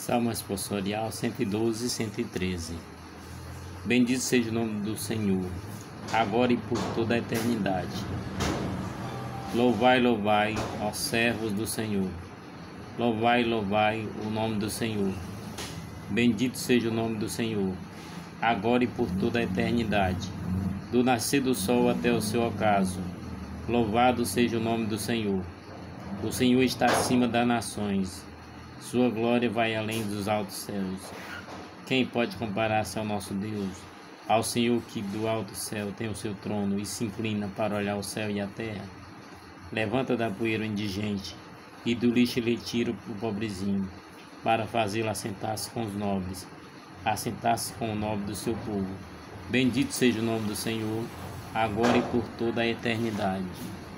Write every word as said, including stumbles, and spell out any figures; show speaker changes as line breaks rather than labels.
Salmo responsorial cento e doze, cento e treze. Bendito seja o nome do Senhor, agora e por toda a eternidade. Louvai, louvai, ó servos do Senhor. Louvai, louvai o nome do Senhor. Bendito seja o nome do Senhor, agora e por toda a eternidade. Do nascer do sol até o seu ocaso. Louvado seja o nome do Senhor. O Senhor está acima das nações. Sua glória vai além dos altos céus. Quem pode comparar-se ao nosso Deus? Ao Senhor que do alto céu tem o seu trono e se inclina para olhar o céu e a terra. Levanta da poeira o indigente e do lixo lhe tira o pobrezinho, para fazê-lo assentar-se com os nobres, assentar-se com o nobre do seu povo. Bendito seja o nome do Senhor, agora e por toda a eternidade.